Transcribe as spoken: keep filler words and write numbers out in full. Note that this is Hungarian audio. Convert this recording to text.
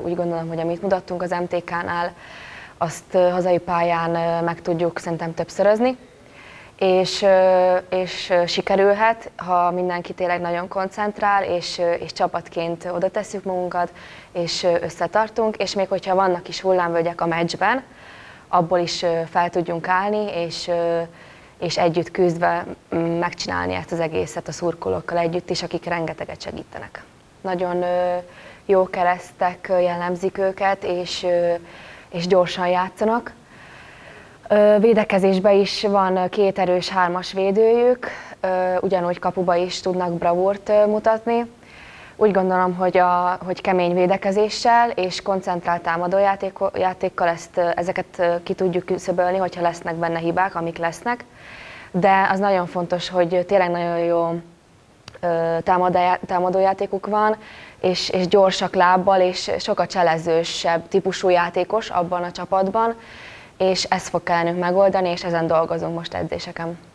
úgy gondolom, hogy amit mutattunk az em té ká-nál, azt hazai pályán meg tudjuk szerintem többszörözni, és, és sikerülhet, ha mindenki tényleg nagyon koncentrál, és, és csapatként oda tesszük magunkat, és összetartunk, és még hogyha vannak is hullámvölgyek a meccsben, abból is fel tudjunk állni, és, és együtt küzdve megcsinálni ezt az egészet a szurkolókkal együtt is, akik rengeteget segítenek. Nagyon jó keresztek jellemzik őket, és, és gyorsan játszanak. Védekezésben is van két erős hármas védőjük, ugyanúgy kapuba is tudnak bravúrt mutatni. Úgy gondolom, hogy, a, hogy kemény védekezéssel és koncentrált támadójátékkal ezt, ezeket ki tudjuk küszöbölni, hogyha lesznek benne hibák, amik lesznek. De az nagyon fontos, hogy tényleg nagyon jó támadójátékuk van, és, és gyorsak lábbal, és sokkal cselezősebb típusú játékos abban a csapatban, és ezt fog kellene megoldani, és ezen dolgozunk most edzéseken.